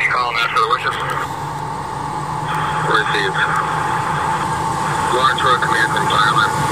calling after the wishes. Received. Lawrence Road Command from Fireman.